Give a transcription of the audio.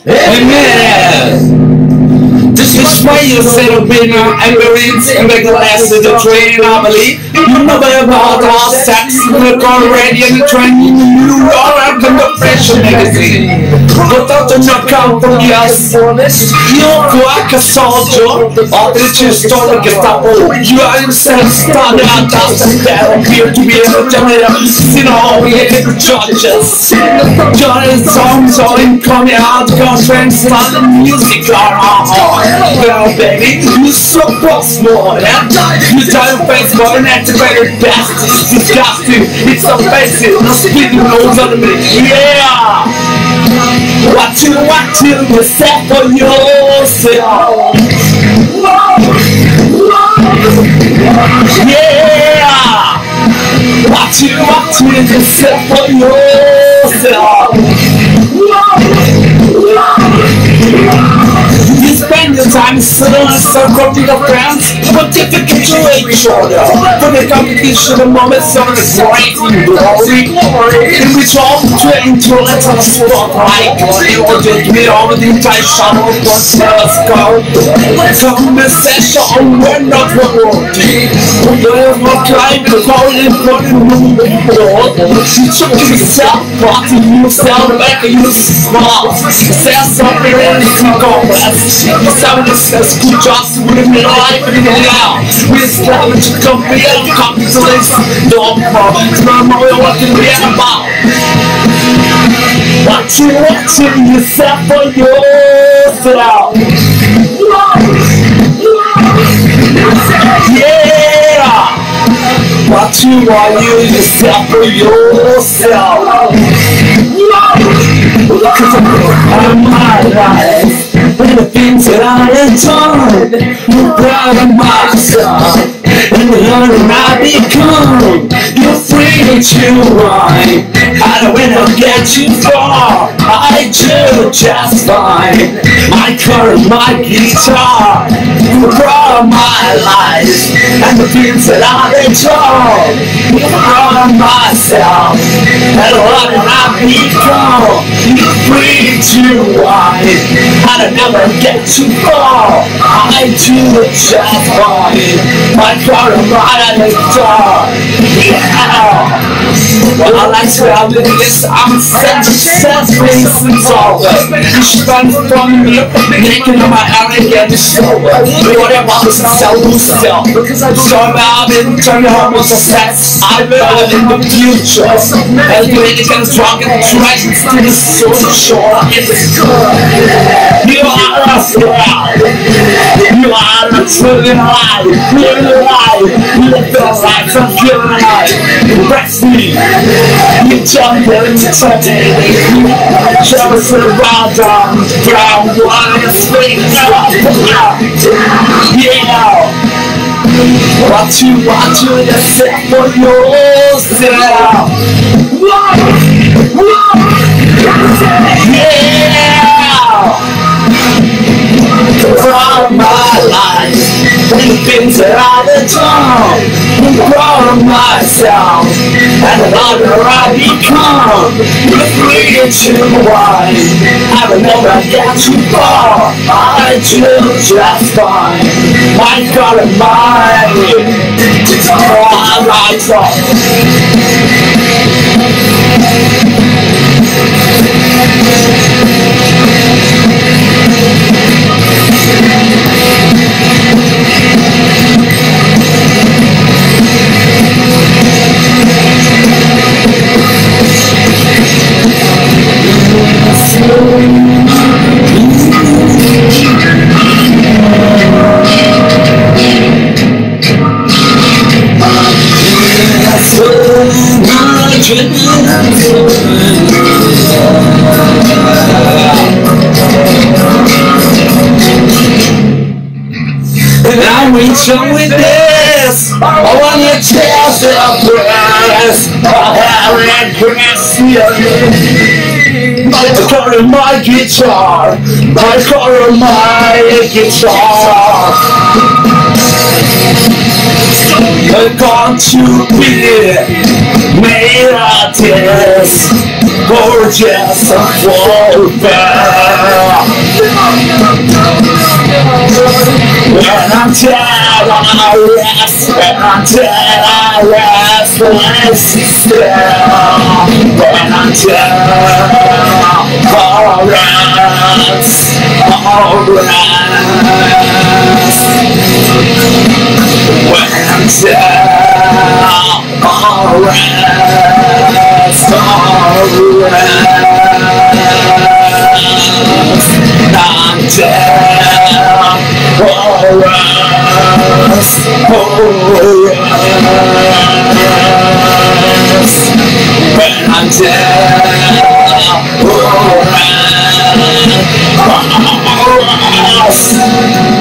Amen. Despite you settle being ambulance and make the last of the train, I believe you know about our sex, look already in the train, you are out in the fashion magazine. Without the knockout from us, you're like a soldier, or did you start like a Gestapo? You are yourself started out that appear to be able to see all the judges. Judges songs are coming out, conference, the music are well, baby, you so more than you tell your face for an activated best. It's disgusting, it's offensive, no speaking nose on me. Yeah! What you yourself for yourself. Yeah! What you yourself for yourself. You spend your time sitting on a circle with your friends, pontificate your each other. For the competition, the moments of the great glory. In which all train to let us spotlight. It will just be over the entire shadow of one telescope. Conversation, we're not working. We're not trying to call in for the moon. You took yourself, parting yourself, making you small. Say something in the complex. Some of us good jobs with me life in the out. We're scavenged to compare capitalism. No problem. Tomorrow what can we about? Watching yourself for yourself. Yeah! Watching yourself for yourself. Cause I'm my life. And the things that I have done, you're proud of myself. And the learning I become, you're free to whine. I don't wanna get you far, I do just fine. I cut my guitar, you're proud of my life. And the things that I have done, you're proud of myself. And the learning I become, you're free to whine. I don't never get too far, I do just fine. My car and my guitar, yeah. Well, I like to have this, I'm successful since always. You should find it from me, making on my arrogant show. What about the self? So I've been turning home with success. I live in the future. And when it comes drunk and trying to still is so short. You are a fraud. You are a truly lie. Living a lie. You feel like I'm killing a lie. Impress me. You jump into today. Jealous of the wild dog. Brown water and spring. Yeah. What you yourself for yourself. Yeah. From my life, the things that I've done, from myself, and the longer I become, the freer to wine. I will never get too far, I do just fine. My God and mine, it's all my fault. And I'm reaching with this. I wanna tell the press. I haven't pressed I call my guitar. I call my guitar. I got to be made of this. or just a fallback. When I'm dead, I rest. When I'm dead, I rest. Let's still. When I'm dead, I'll rest. I'll rest. When I'm dead, I'll rest. I'll rest. I'm dead. I'll rest. I'll rest. When I'm dead, I'll rest. I'll rest.